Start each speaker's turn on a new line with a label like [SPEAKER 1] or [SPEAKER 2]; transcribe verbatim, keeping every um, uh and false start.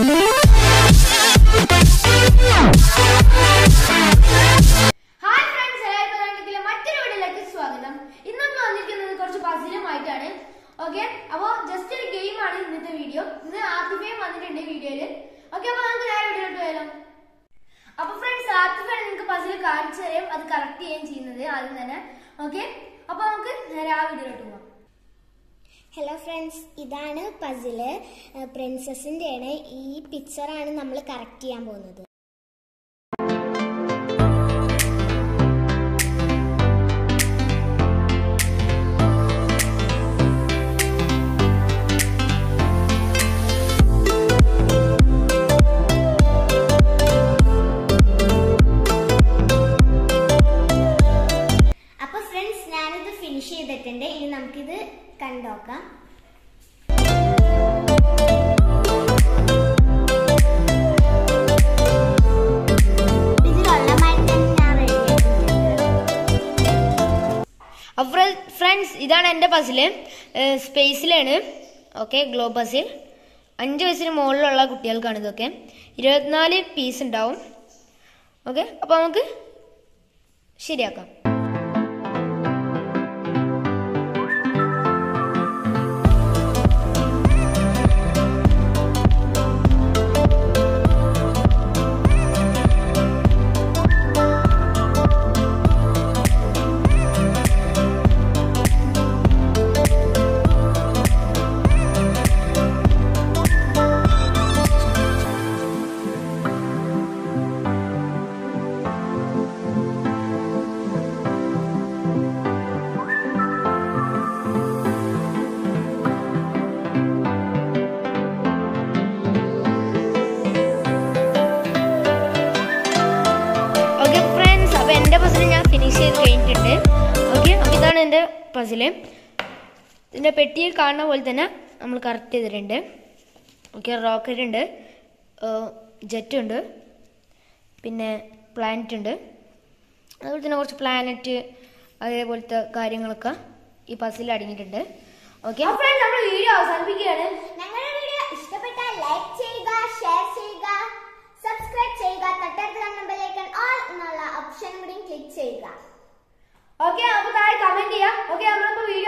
[SPEAKER 1] Okay, now just a game in the video. This is Atif in the video. Okay, now we will video to now friends, Atif is puzzle cards. That's correct. Okay, now we will video to
[SPEAKER 2] Hello friends, this is a puzzle. Princess in this picture is correct. ഇനി നമുക്ക് ഇത് കണ്ടോക്കാം
[SPEAKER 1] അപ്പോൾ friends ഇതാണ് എൻ്റെ puzzle സ്പേസിലാണ് okay globe puzzle അഞ്ച് വയസ്സിന് മുകളിലുള്ള കുട്ടികൾക്കാണ് ഇതൊക്കെ ഇരുപത്തിനാല് പീസ് ഉണ്ടാവും ഓക്കെ അപ്പോൾ നമുക്ക് ശരിയാക്കാം Okay, ഇതാണ് എൻ്റെ പസിൽ ഇതിൻ്റെ പെട്ടിയിൽ കാണുന്ന പോലെ തന്നെ നമ്മൾ കറക്റ്റ് ചെയ്തിട്ടുണ്ട് ഓക്കെ റോക്കറ്റ് ഉണ്ട് ജെറ്റ് ഉണ്ട് പിന്നെ പ്ലാനറ്റ് ഉണ്ട് അതുപോലെ തന്നെ കുറച്ച് പ്ലാനറ്റ് അതേപോലത്തെ കാര്യങ്ങളൊക്കെ ഈ പസിൽ അടങ്ങിയിട്ടുണ്ട് ഓക്കെ ഫ്രണ്ട്സ് നമ്മൾ വീഡിയോ അവസാനിപ്പിക്കുകയാണ്
[SPEAKER 2] ഞങ്ങളുടെ വീഡിയോ ഇഷ്ടപ്പെട്ടാൽ ലൈക്ക് ചെയ്യുക ഷെയർ ചെയ്യുക സബ്സ്ക്രൈബ് ചെയ്യുക തൊട്ടടുത്ത് കാണുന്ന ബെൽ ഐക്കൺ ഓൾ എന്നുള്ള ഓപ്ഷൻ കൂടി ക്ലിക്ക് ചെയ്യുക
[SPEAKER 1] ഓക്കെ അപ്പോൾ താഴെ കമന്റ് ചെയ്യുക ഓക്കെ നമ്മളിപ്പോൾ